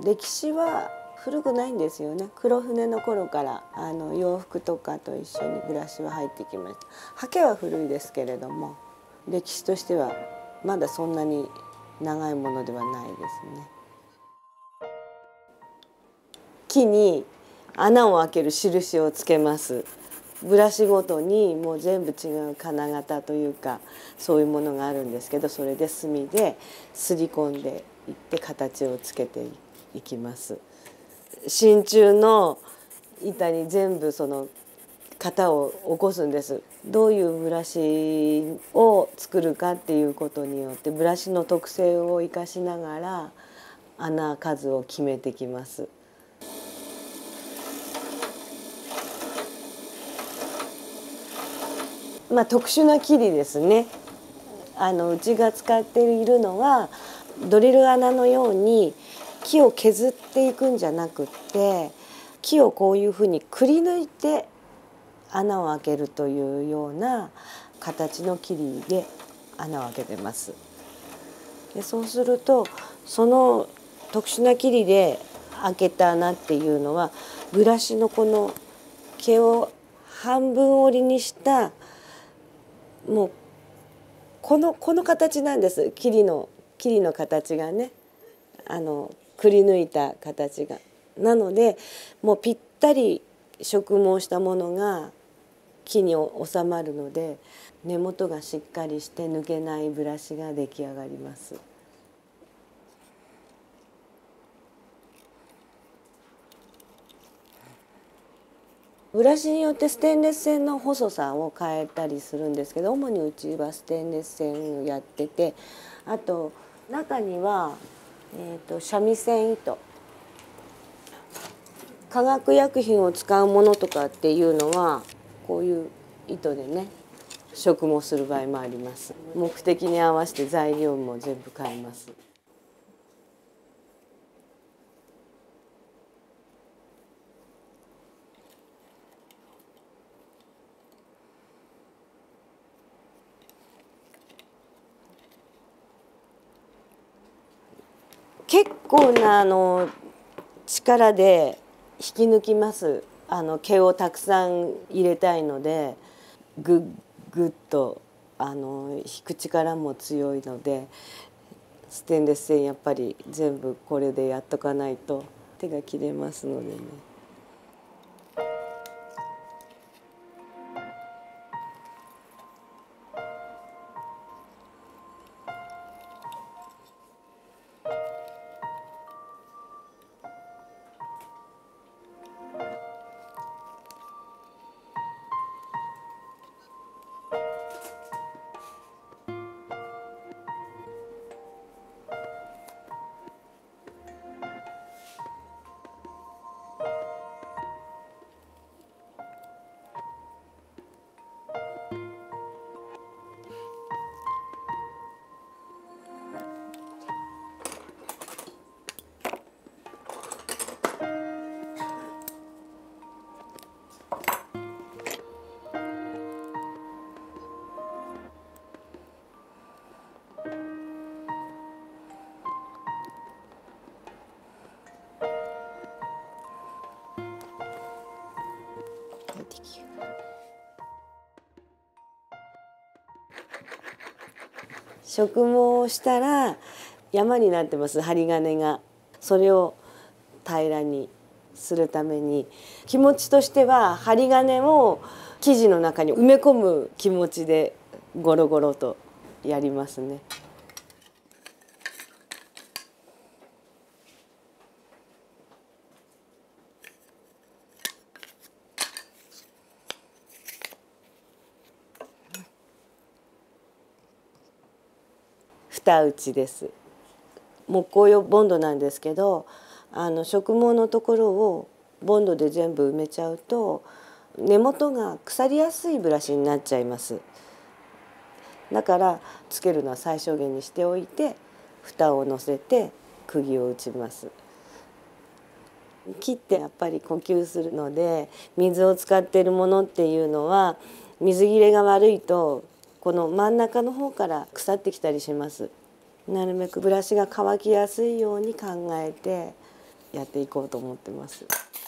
歴史は古くないんですよね。黒船の頃から洋服とかと一緒にブラシは入ってきました。刷毛は古いですけれども、歴史としてはまだそんなに長いものではないですね。木に穴を開ける印をつけます。ブラシごとにもう全部違う金型というかそういうものがあるんですけど、それで墨ですり込んでいって形をつけていきます。真鍮の板に全部その型を起こすんです。どういうブラシを作るかっていうことによってブラシの特性を生かしながら穴数を決めてきます。特殊な切りですね。うちが使っているのはドリル穴のように木を削っていくんじゃなくって、木をこういうふうにくり抜いて穴を開けるというような形の切りで穴を開けてます。でそうするとその特殊な切りで開けた穴っていうのはブラシのこの毛を半分折りにしたもうこの形なんです。切りの形がね、くり抜いた形が。なのでもうぴったり植毛したものが木に収まるので、根元がしっかりして抜けないブラシが出来上がります。ブラシによってステンレス線の細さを変えたりするんですけど、主にうちはステンレス線をやってて、あと中には、三味線糸、化学薬品を使うものとかっていうのはこういう糸でね植毛する場合もあります。目的に合わせて材料も全部変えます。結構な力で引き抜きます。毛をたくさん入れたいのでグッグッと引く力も強いので、ステンレス線やっぱり全部これでやっとかないと手が切れますのでね。植毛をしたら山になってます、針金が。それを平らにするために気持ちとしては針金を生地の中に埋め込む気持ちでゴロゴロとやりますね。蓋打ちです。木工用ボンドなんですけど、植毛のところをボンドで全部埋めちゃうと根元が腐りやすいブラシになっちゃいます。だからつけるのは最小限にしておいて蓋を乗せて釘を打ちます。木ってやっぱり呼吸するので、水を使っているものっていうのは水切れが悪いとこの真ん中の方から腐ってきたりします。なるべくブラシが乾きやすいように考えてやっていこうと思ってます。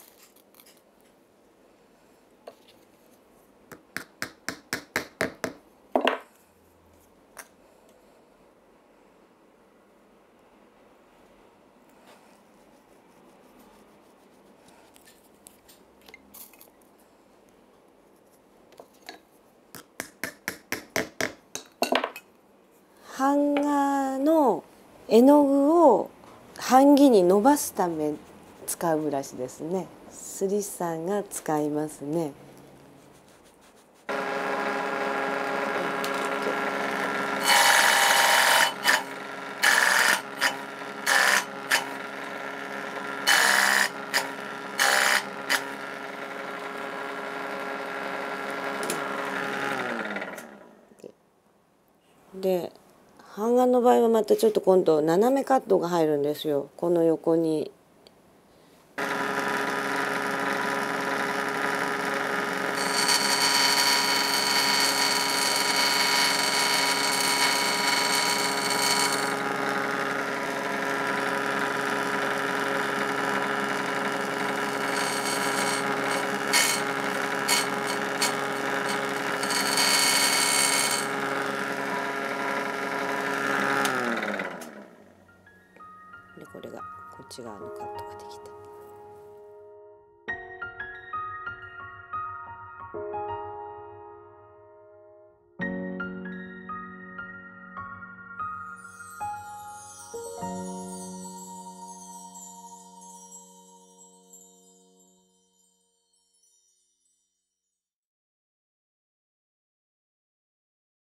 版画の絵の具を版木に伸ばすため使うブラシですね。スリさんが使いますね。で版画の場合はまたちょっと今度斜めカットが入るんですよ。この横に